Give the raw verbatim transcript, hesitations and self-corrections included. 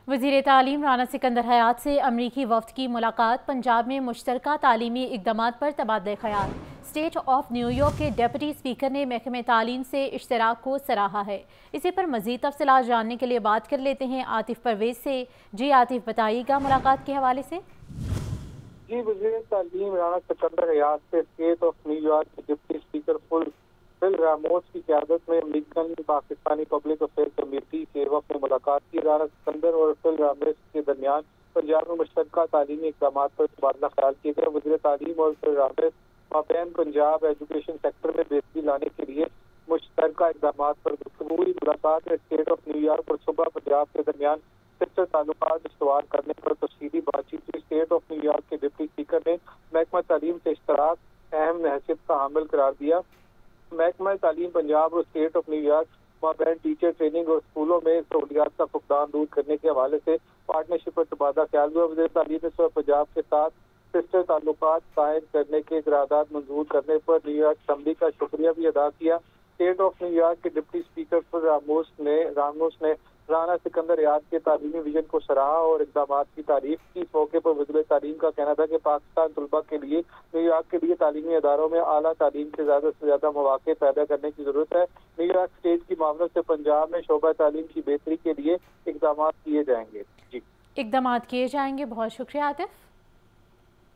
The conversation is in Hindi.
वज़ीर तालीम राना सिकंदर हयात से अमरीकी वफ़द की मुलाकात। पंजाब में मुश्तरका तालीमी इक़दामात पर तबादला ख़याल। स्टेट ऑफ न्यूयॉर्क के डिप्टी स्पीकर ने महकमे तालीम से इश्तराक को सराहा है। इसी पर मज़ीद तफ़सीलात जानने के लिए बात कर लेते हैं आतिफ परवेज से। जी आतिफ, बताइएगा मुलाकात के हवाले से। जी, वज़ीर तालीम राना सिकंदर हयात से स्टेट ऑफ न्यूयॉर्क के डिप्टी स्पीकर फुल फिल रामोस की क़यादत में American Pakistani public affair committee के वफ़द में मुलाकात की। राना सिकंदर और फिल रामोस के दरमियान पंजाब में मुश्तरका तालीमी इक़दाम पर तबादला ख्याल किए गए। वज़ीर तालीम और फिल रामोस माबैन पंजाब एजुकेशन सेक्टर में बेहतरी लाने के लिए मुश्तरका इक़दाम पर गुफ्तगू हुई। मुलाकात में स्टेट ऑफ न्यूयॉर्क और सूबा पंजाब के दरमियान सिस्टर ताल्लुकात इस्तवार करने पर तफसीली बातचीत हुई। स्टेट ऑफ न्यूयॉर्क के डिप्टी स्पीकर ने महकमा तालीम से इश्तराक अहम हैसियत का हामिल करार दिया। महकमा तालीम पंजाब और स्टेट ऑफ न्यूयॉर्क माबैन टीचर ट्रेनिंग और स्कूलों में सहूलियात का फुकदान दूर करने के हवाले से पार्टनरशिप पर तबादला ख्याल हुआ। वज़ीर तालीम ने पंजाब के साथ सिस्टर ताल्लुकात कायम करने के करारदाद मंजूर करने पर न्यूयॉर्क असम्बली का शुक्रिया भी अदा किया। स्टेट ऑफ न्यूयॉर्क York deputy speaker Phil Ramos ने रामोस ने राना सिकंदर हयात के तालीमी विजन को सराहा और इक़दामात की तारीफ की। इस मौके पर वज़ीर तालीम का कहना था कि पाकिस्तान तलबा के लिए न्यूयॉर्क के लिए तालीमी अदारों में आला तालीम के ज़्यादा से ज़्यादा मौके पैदा करने की ज़रूरत है। न्यूयॉर्क स्टेट की मामलों से पंजाब में शोबा तालीम की बेहतरी के लिए इक़दामात किए जाएंगे। जी, इक़दामात किए जाएंगे। बहुत शुक्रिया आतिफ।